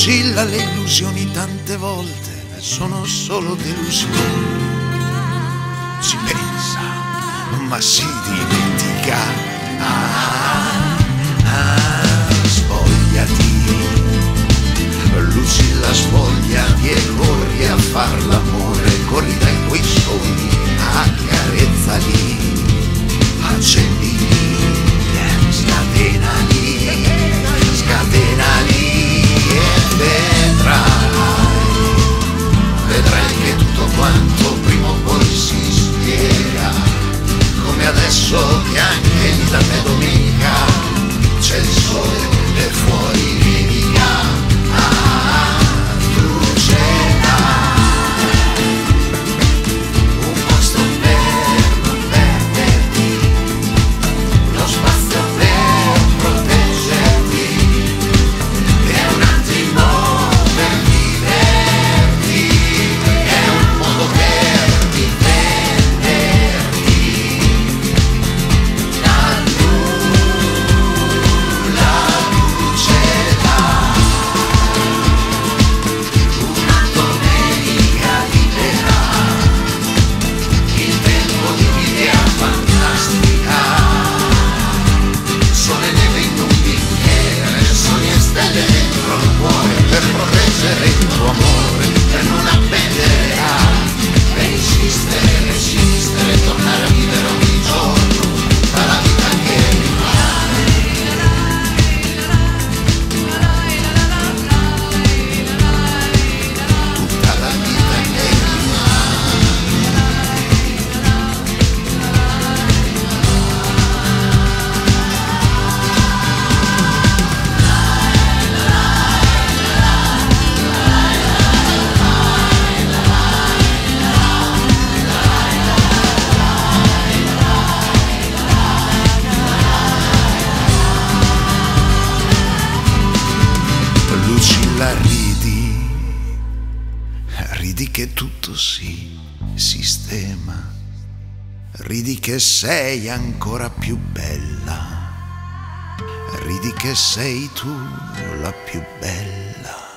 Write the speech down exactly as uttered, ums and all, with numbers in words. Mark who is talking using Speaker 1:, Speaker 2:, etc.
Speaker 1: Lucilla, le illusioni tante volte sono solo delusioni. Si pensa, ma si dimentica. Ah, ah, spogliati, Lucilla, spogliati e corri a far l'amore, corri dai tuoi sogni, accarezzali, accendili, scatenali, scatenali e vedrai, vedrai che tutto quanto prima o poi si spiega, come adesso che anche lì da te domenica c'è il sole e fuori nevica. Ah, tu ce l'hai un posto per non perderti, lo spazio per proteggerti e un attimo per viverti, è un modo per difenderti da nulla. Luce là, una domenica libera, il tempo di un'idea fantastica, sole, neve in un bicchiere, sogni e stelle dentro il cuore, per proteggere il tuo amore, per non appendere a, per insistere, resistere, tornare a vivere ogni giorno dalla vita che rimane. Tutta la vita che Lucilla, ridi, ridi che tutto si sistema, ridi che sei ancora più bella, ridi che sei tu la più bella.